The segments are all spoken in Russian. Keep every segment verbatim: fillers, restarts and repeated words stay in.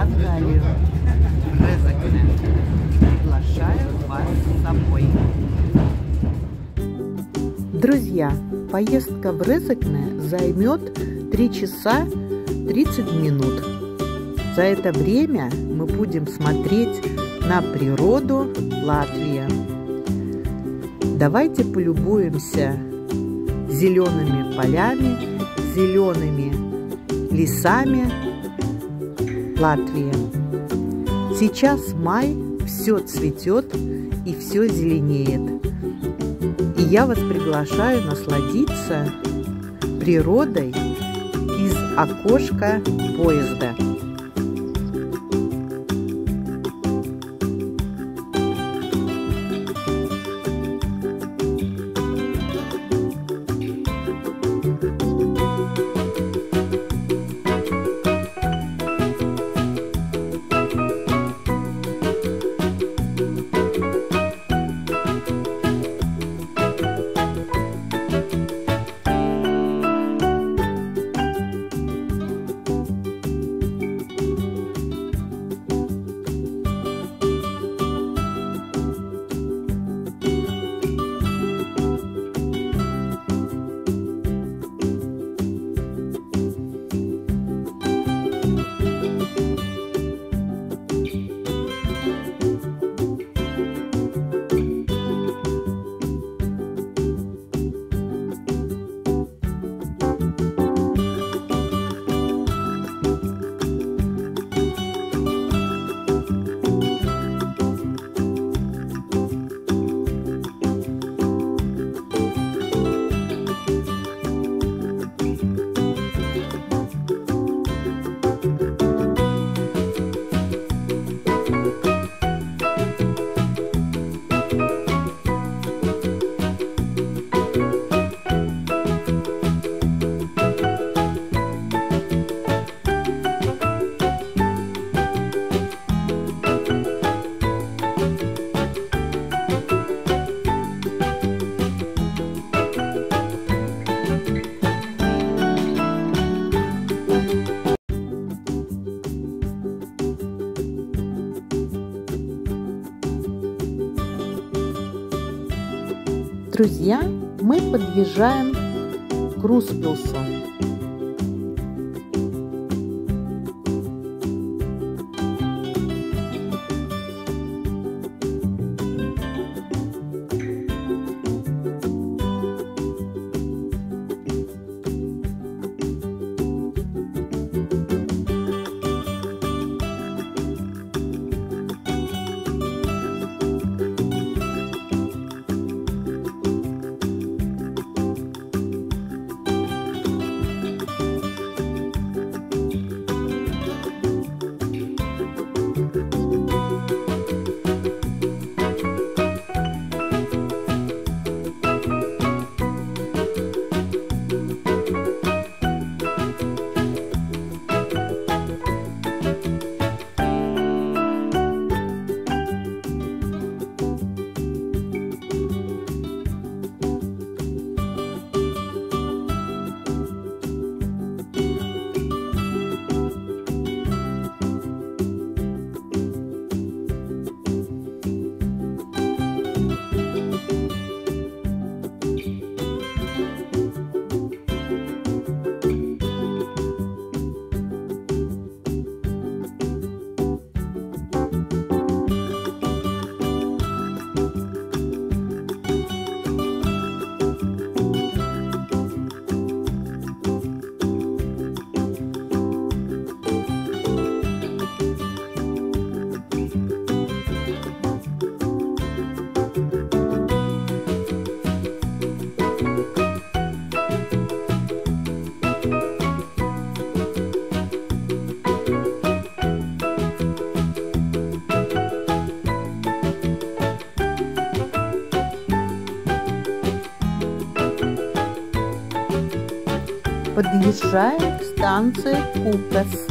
Латгалию. Резекне. Приглашаю вас с собой. Друзья, поездка в Резекне займет три часа тридцать минут. За это время мы будем смотреть на природу Латвии. Давайте полюбуемся зелеными полями, зелеными лесами Латвии. Сейчас май, все цветет и все зеленеет. И я вас приглашаю насладиться природой из окошка поезда. Друзья, мы подъезжаем к Руспилсу. Подъезжаем к станции Купес.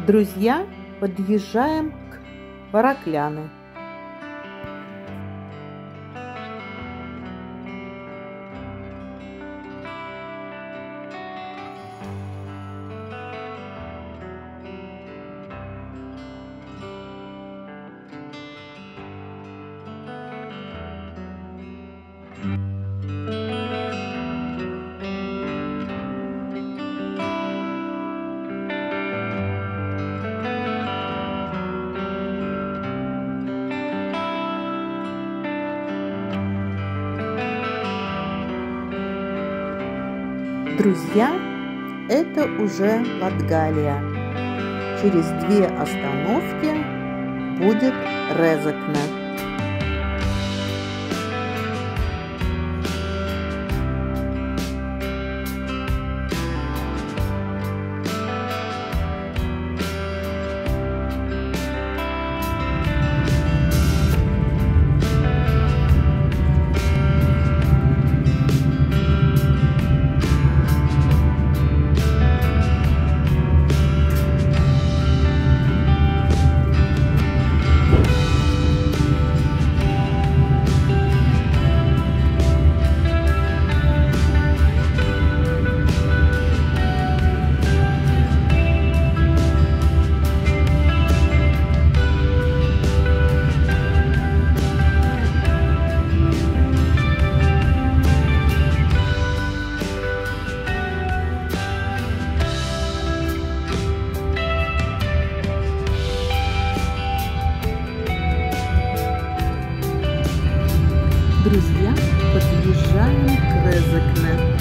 Друзья, подъезжаем к Баракляны. Друзья, это уже Латгалия. Через две остановки будет Резекне. Друзья, подъезжаем к Резекне.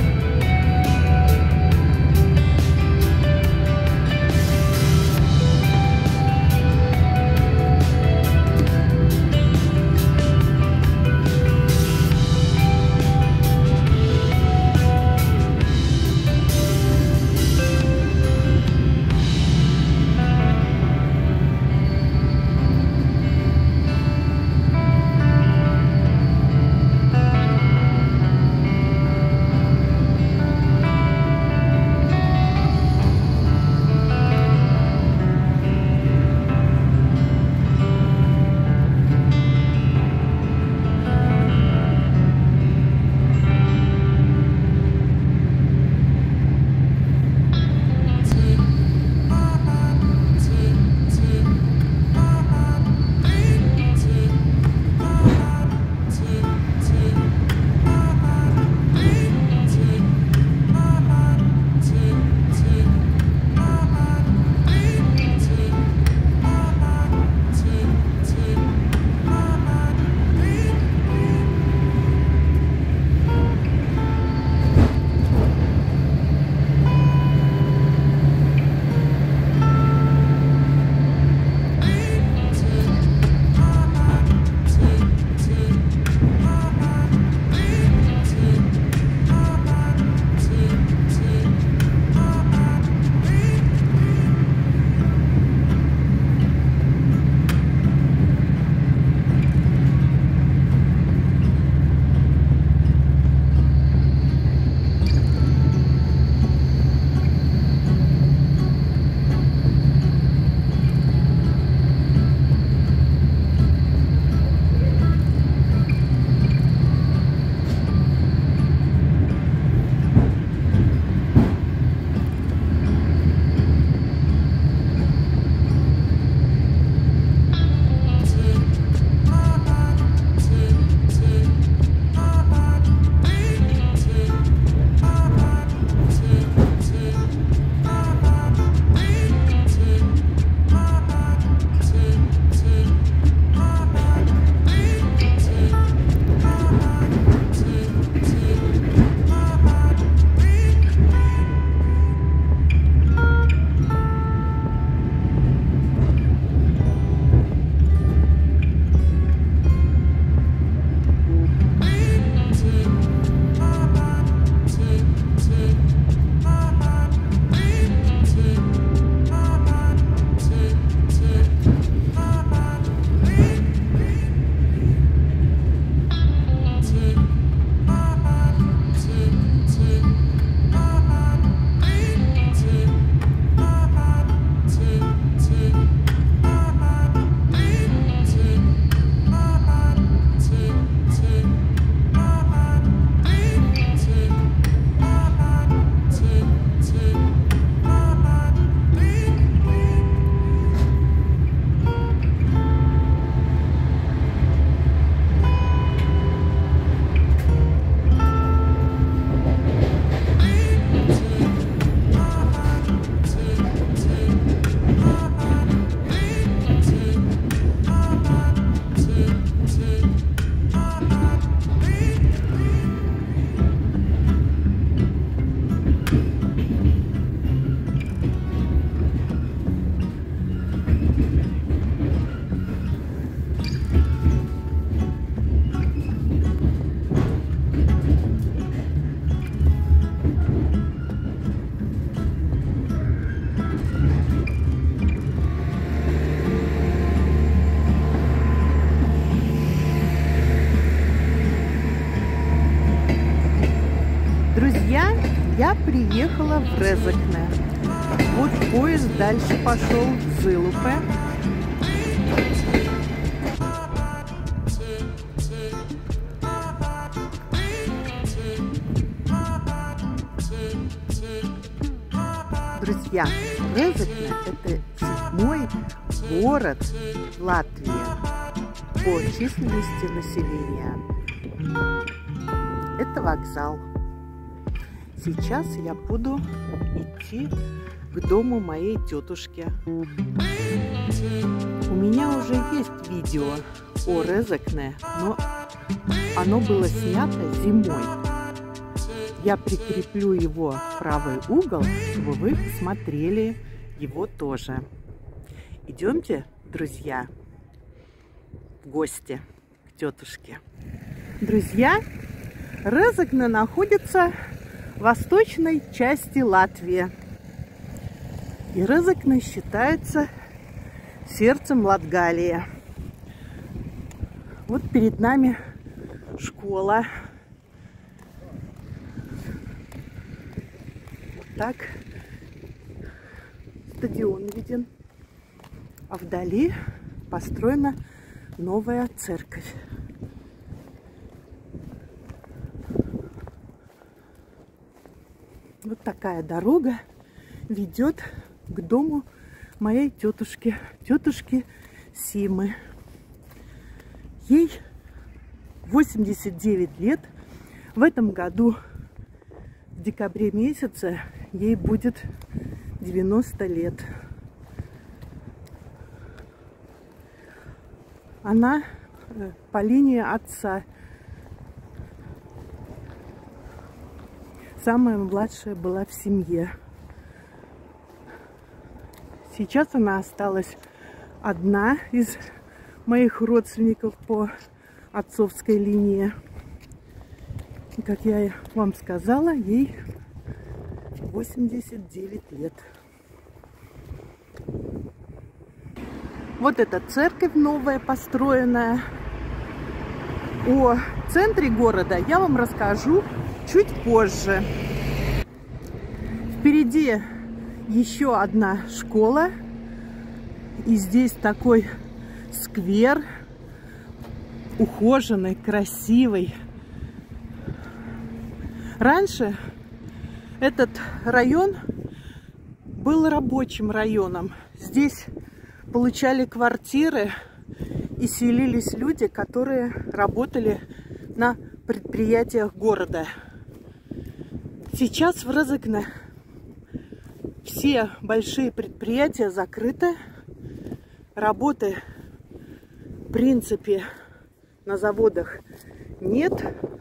приехала в Резекне. Вот поезд дальше пошел в Зилупе. Друзья, Резекне – это седьмой город в Латвии по численности населения. Это вокзал. Сейчас я буду идти к дому моей тетушки. У меня уже есть видео о Резекне, но оно было снято зимой. Я прикреплю его в правый угол, чтобы вы смотрели его тоже. Идемте, друзья, в гости к тетушке. Друзья, Резекне находится в восточной части Латвии. И Резекне считается сердцем Латгалии. Вот перед нами школа. Вот так. Стадион виден. А вдали построена новая церковь. Вот такая дорога ведет к дому моей тетушки, тетушки Симы. Ей восемьдесят девять лет. В этом году, в декабре месяце, ей будет девяносто лет. Она по линии отца самая младшая была в семье. Сейчас она осталась одна из моих родственников по отцовской линии. И, как я вам сказала, ей восемьдесят девять лет. Вот эта церковь новая, построенная. О центре города я вам расскажу чуть позже. Впереди еще одна школа. И здесь такой сквер, ухоженный, красивый. Раньше этот район был рабочим районом. Здесь получали квартиры и селились люди, которые работали на предприятиях города. Сейчас в Резекне все большие предприятия закрыты. Работы, в принципе, на заводах нет.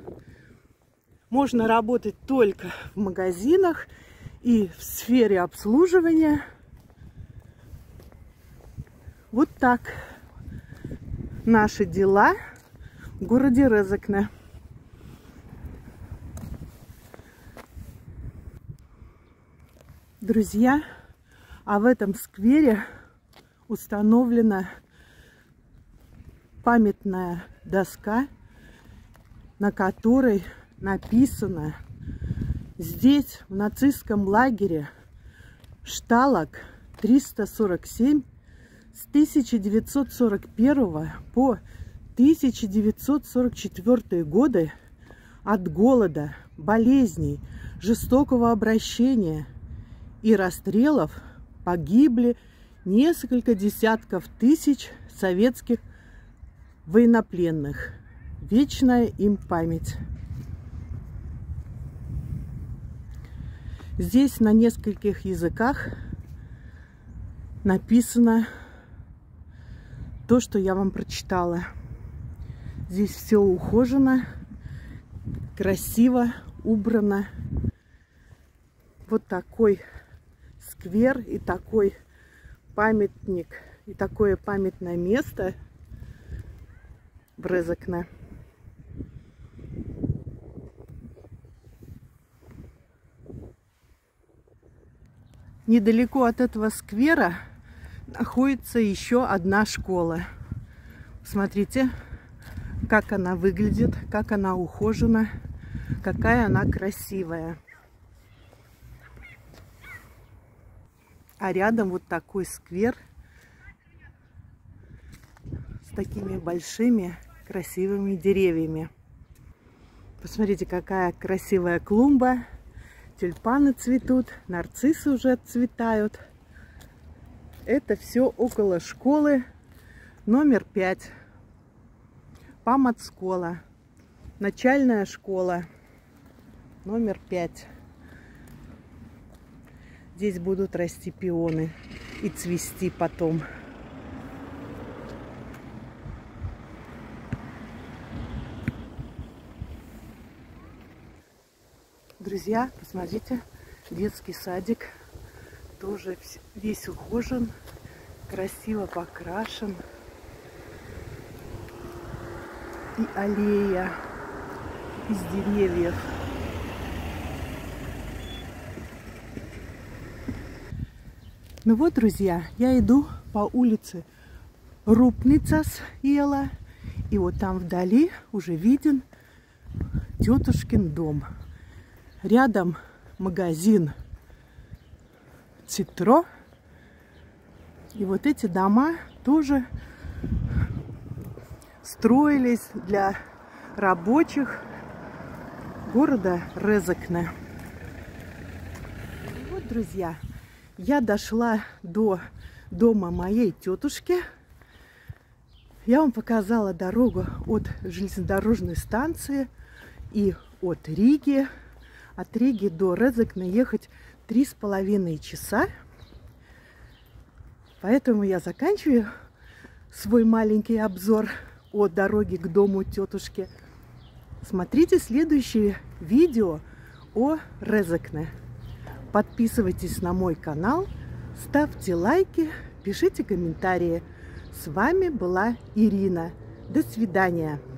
Можно работать только в магазинах и в сфере обслуживания. Вот так наши дела в городе Резекне. Друзья, а в этом сквере установлена памятная доска, на которой написано: здесь, в нацистском лагере Шталаг триста сорок семь, с тысяча девятьсот сорок первого по тысяча девятьсот сорок четвёртый годы от голода, болезней, жестокого обращения и расстрелов погибли несколько десятков тысяч советских военнопленных. Вечная им память. Здесь на нескольких языках написано то, что я вам прочитала. Здесь все ухожено, красиво, убрано. Вот такой сквер и такой памятник, и такое памятное место в Резекне. Недалеко от этого сквера находится еще одна школа. Смотрите, как она выглядит, как она ухожена, какая она красивая. А рядом вот такой сквер с такими большими красивыми деревьями. Посмотрите, какая красивая клумба. Тюльпаны цветут, нарциссы уже отцветают. Это все около школы номер пять. Паматскола. Начальная школа номер пять. Здесь будут расти пионы и цвести потом. Друзья, посмотрите, детский садик тоже весь ухожен, красиво покрашен. И аллея из деревьев. Ну вот, друзья, я иду по улице Рупницас Ела, и вот там вдали уже виден тетушкин дом. Рядом магазин Цитро. И вот эти дома тоже строились для рабочих города Резекне. Вот, друзья, я дошла до дома моей тетушки. Я вам показала дорогу от железнодорожной станции и от Риги. От Риги до Резекне ехать три с половиной часа. Поэтому я заканчиваю свой маленький обзор о дороге к дому тетушки. Смотрите следующее видео о Резекне. Подписывайтесь на мой канал, ставьте лайки, пишите комментарии. С вами была Ирина. До свидания.